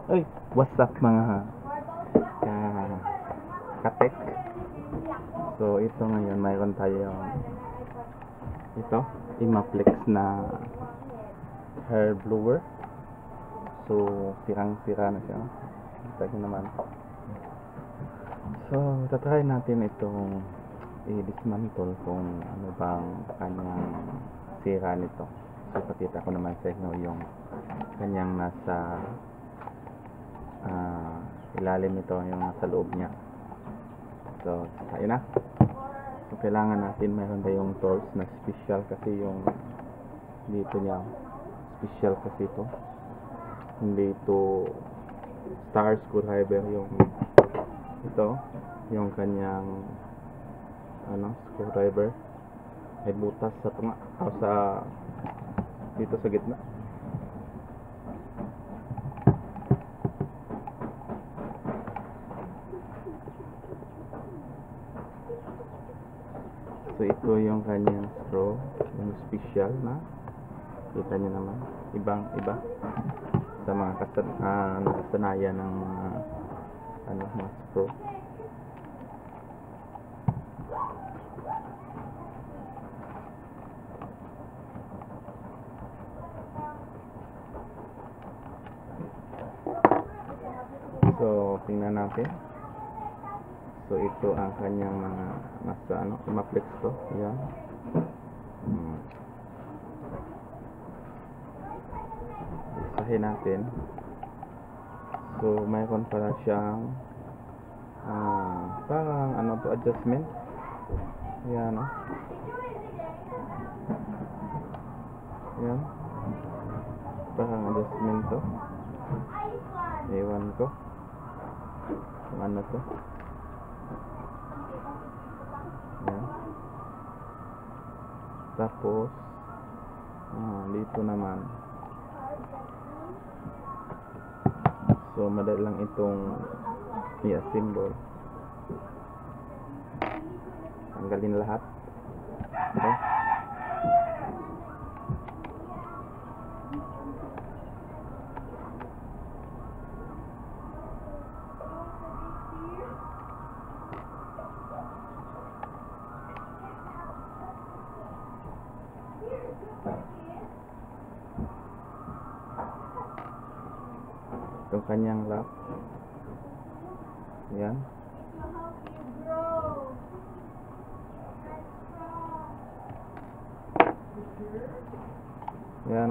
Ay, what's up mga katek? So ito ngayon mayroon tayong ito, Imaflex na hair blower. So sirang-sira na siya. Kita nyo naman. So tatry natin itong i-dismantle kung ano bang kanyang sira nito. So pakita ko naman sa inyo yung kanyang nasa ilalim nito, yung nasa loob niya. So ayun na. So kailangan natin mayroon tayong tools na special kasi yung dito niya special kasi ito, hindi ito star screwdriver. Yung ito yung kanyang screwdriver ay butas sa tunga o sa dito sa gitna. So ito yung kanyang screw, yung special na kita nyo naman, ibang iba sa mga nakasanayan ng mga screw. So tingnan natin. So ito ang kanyang mga nasa Imaflex to. Yan. Isahin natin. So mayroon pala siyang parang to, adjustment. Yan, Yan. Parang adjustment to. Ewan ko kung ano to. Yan. Tapos dito naman, so madali lang itong i-assemble. Tanggalin lahat. Okay. Itong kanyang lock. Yan. Yan,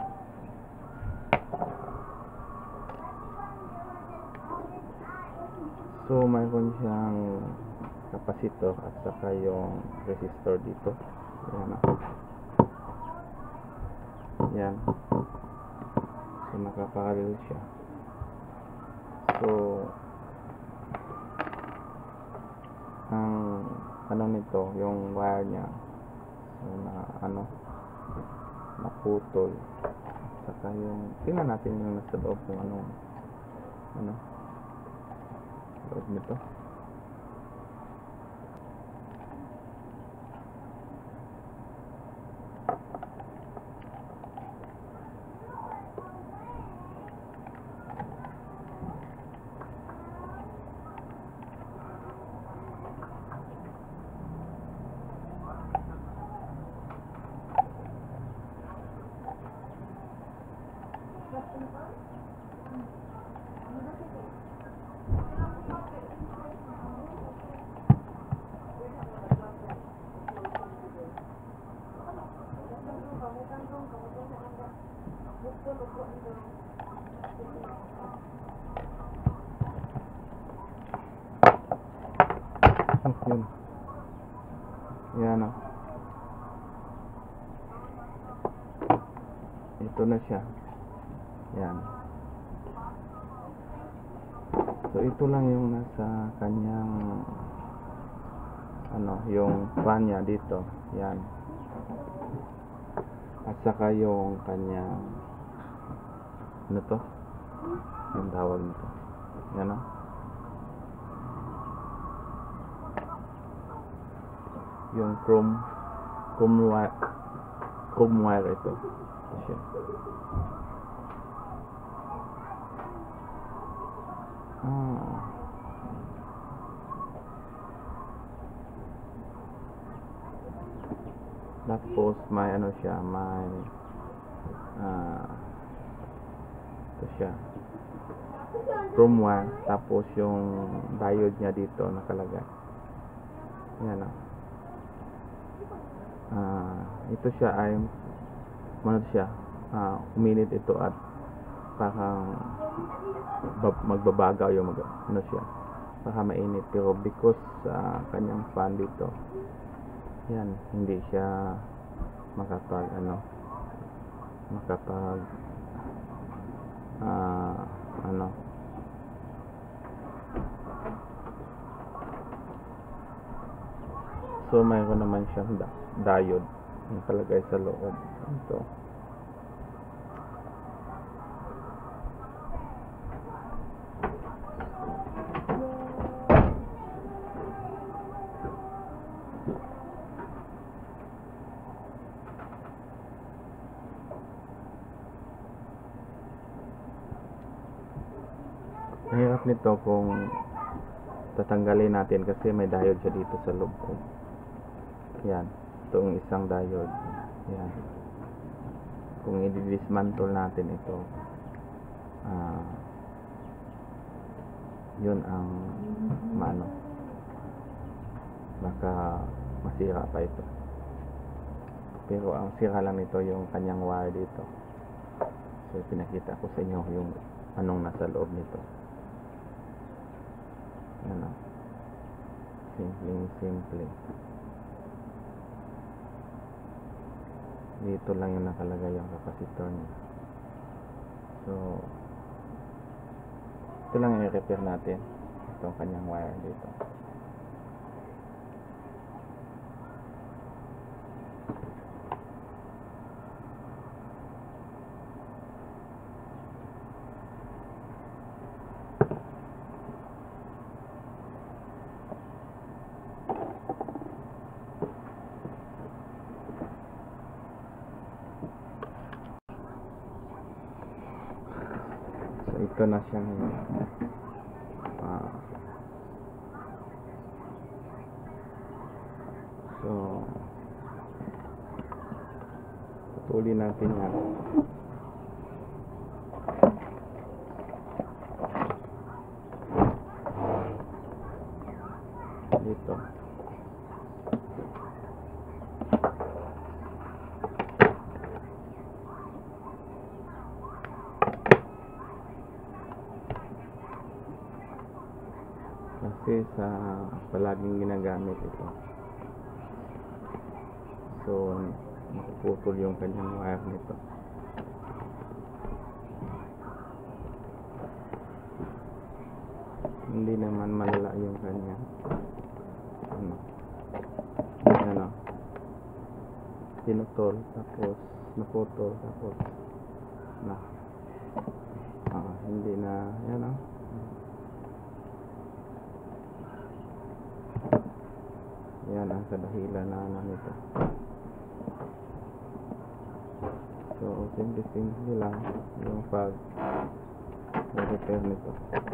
So mayroon siyang capacitor at saka yung resistor dito. Yan, Yan. So nakaparallel siya. So ang nito, yung wire niya, so naputol. Saka yung tingnan natin yung nasa loob kung loob nito. Yun. Yan, ito na siya. Yan. So ito lang yung nasa kanyang yung fan niya dito. Yan. At saka yung kanyang yung tawag nito. Yan, yung chrome wire ito. Siya. Tapos may ano siya, may ito siya, chrome wire, tapos yung diode niya dito nakalagay. Yan ito siya ay ano siya, uminit ito at parang magbabagaw yung ano siya, baka mainit, pero because kanyang fan dito, yan, hindi siya makapag so mayroon naman siyang diode yung palagay sa loob. Ito mahirap nito kung tatanggalin natin kasi may diode siya dito sa loob. Yan, itong isang diode. Yan, kung i-dismantle natin ito, yun ang baka masira pa ito. Pero ang sira lang nito yung kanyang wire dito. So pinakita ko sa inyo yung anong nasa loob nito. Ano, simple. Dito lang yung nakalagay yung capacitor niya. So ito lang yung i-repair natin, itong kanyang wire dito. So ito na siya ngayon. So putulin natin yan. Dito. Kasi sa palaging ginagamit ito, so nakuputol yung kanyang wire nito. Hindi naman malala yung kanya pinutol, tapos naputol, tapos hindi na yan yan ang kadahilan na nito. So simple lang yung pag-repair nito.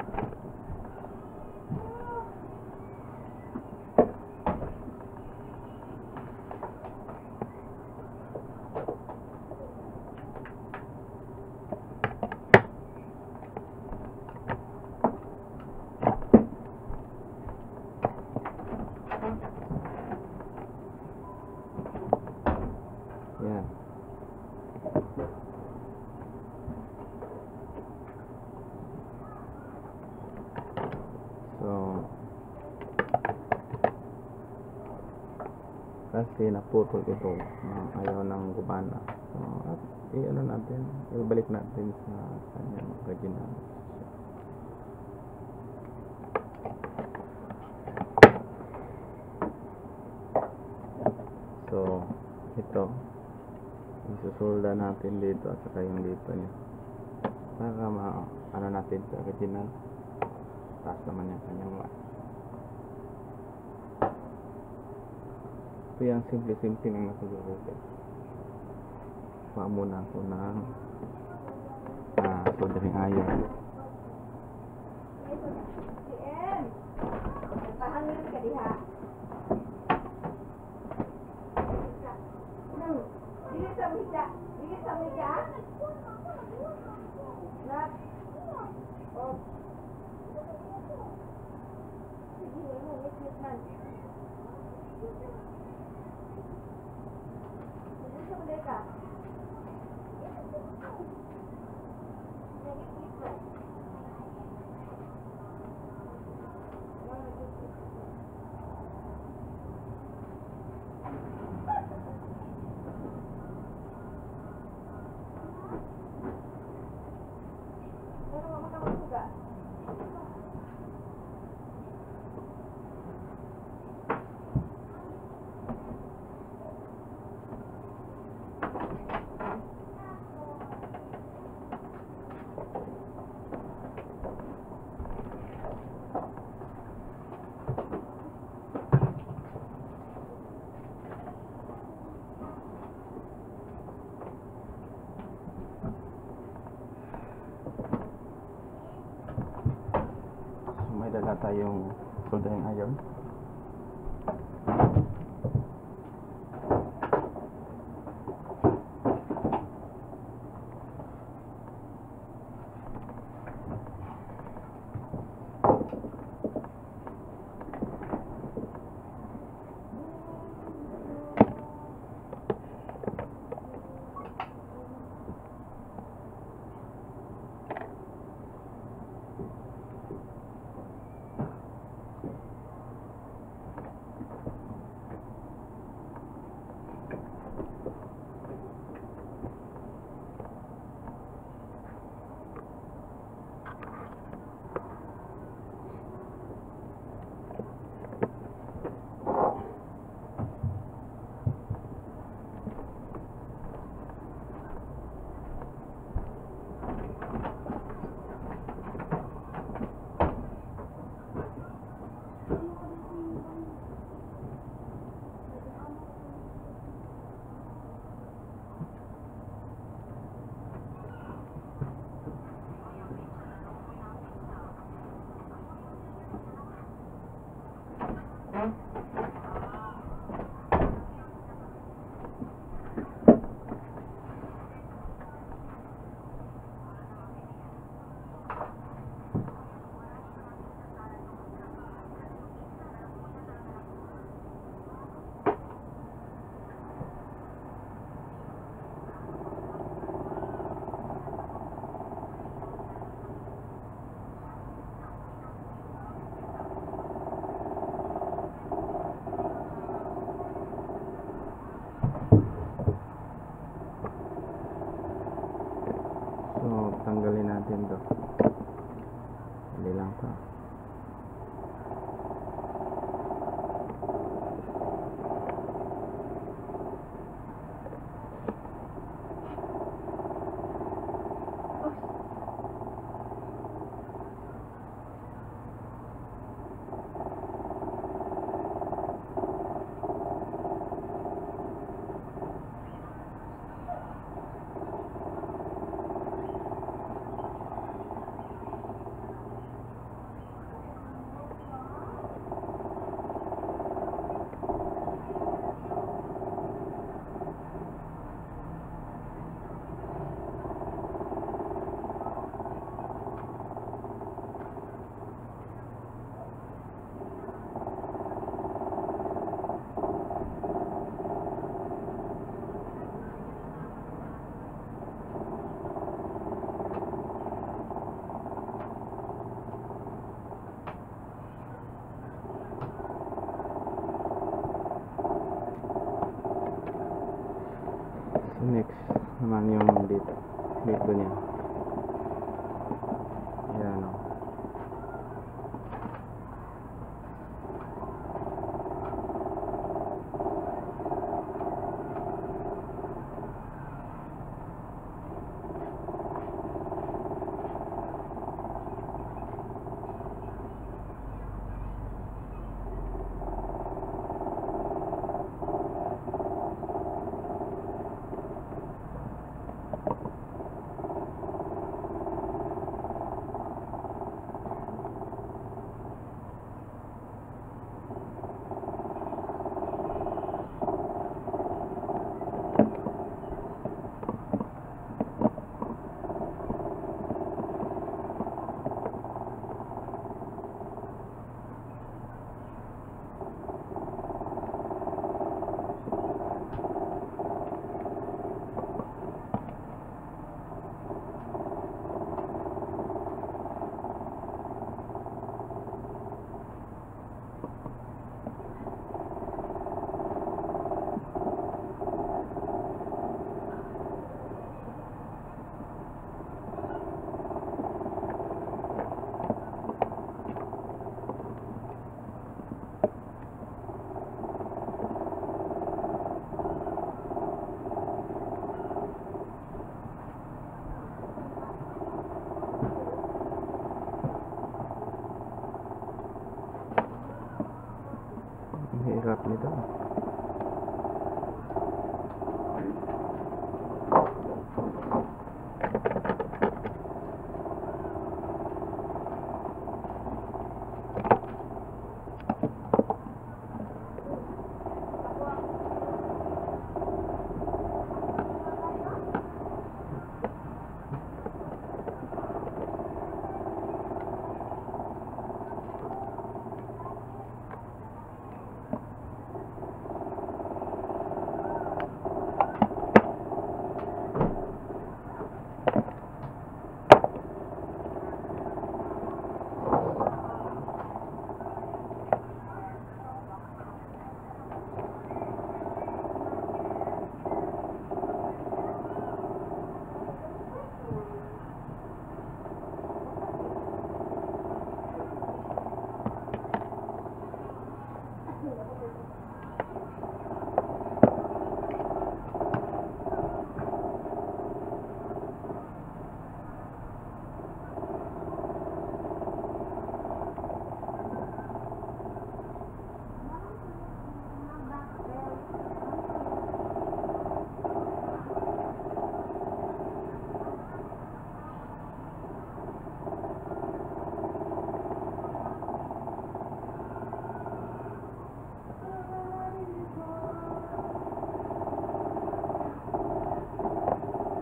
Yan. So kasi naputol ito, ayaw ng gumana. So at natin, ibalik natin sa kanyang original. So ito isusulda natin dito at saka yung dito niya para natin sa original. Taas naman yung kanyang wire. Ito yung simple ng nakagurutin. Kuha muna ako ng soldering iron. May dala tayong soldering iron. So, tanggalin natin to. Hindi lang to. Next naman yung dito niya. Ayan o.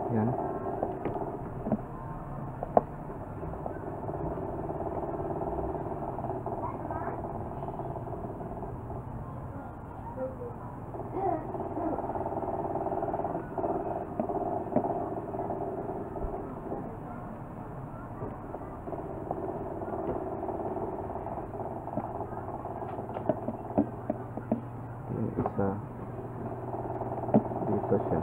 Yan. Yung isa dito siya.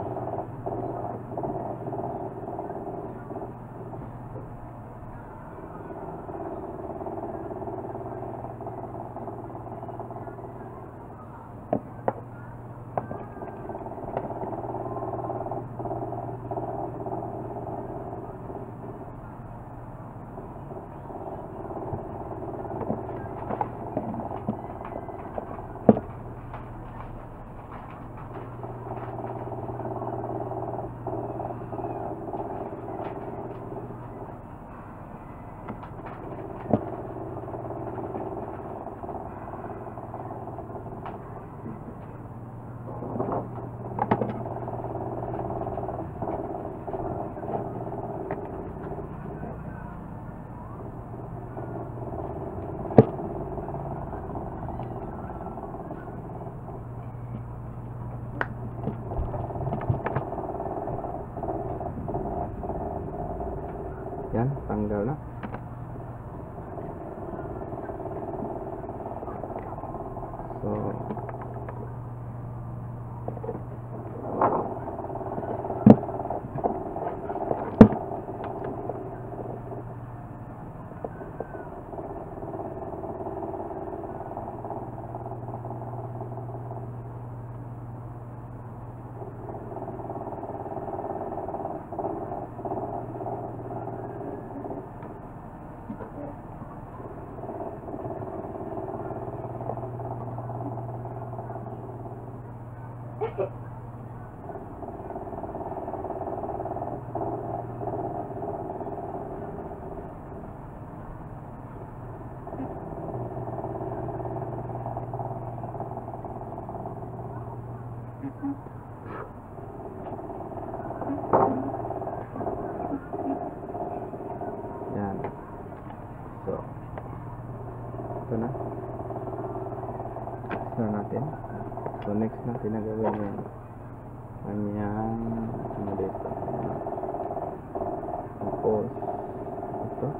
Yan, tanggal na. So, yan. So, ito na. Next na natin. So, next natin na gawin yung kanyang ano dito. Tapos, ito.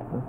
dito.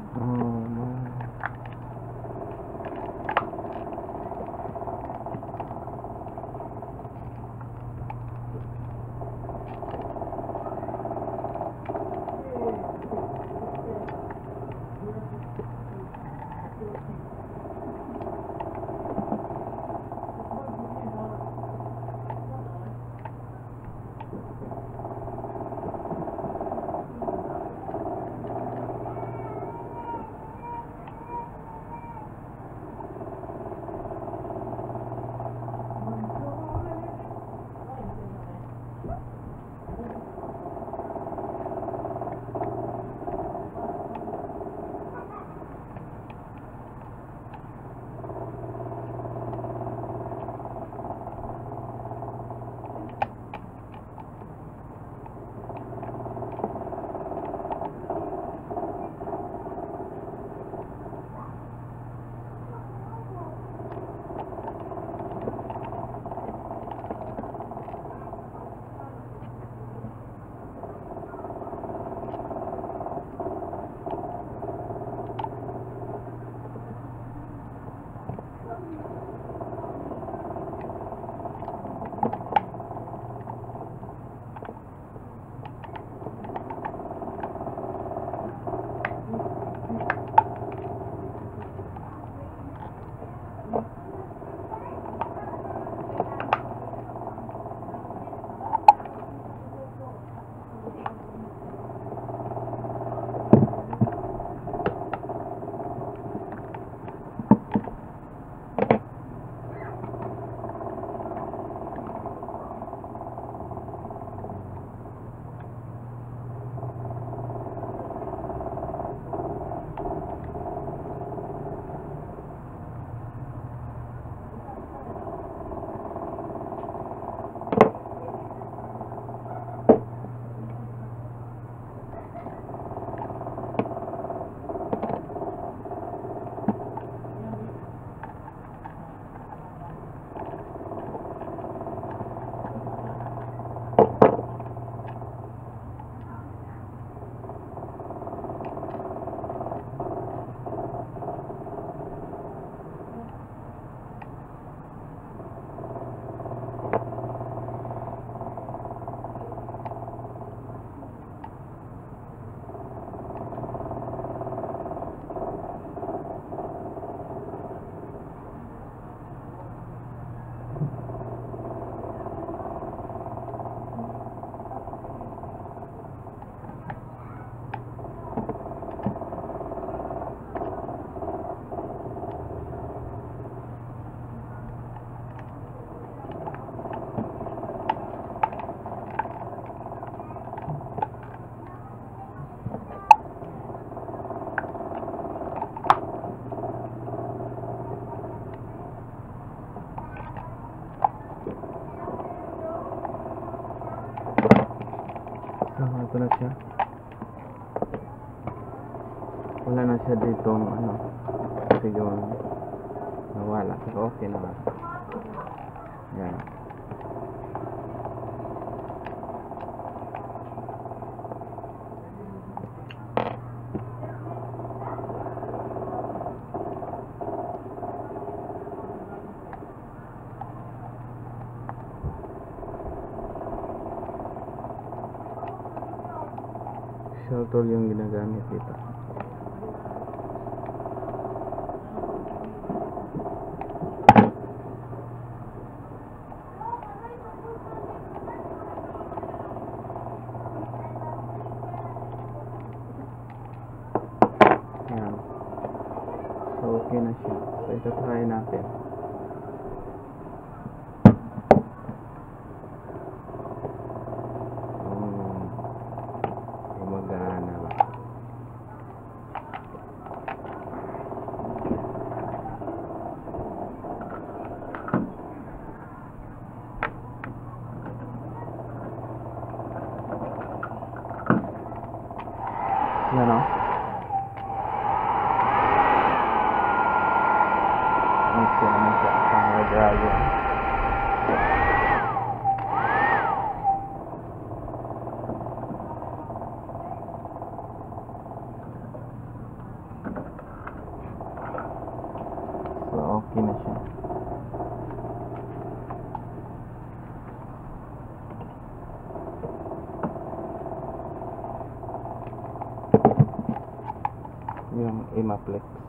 Oh, no. Ito na siya. Wala na siya ditong ano. Kasi yung nawala. Pero okay na. Yan. Shell tool yung ginagamit dito. Yan. So okay na siya. So ito try natin. Yan o. Okay naman siya. Power driver. yung Imaplex.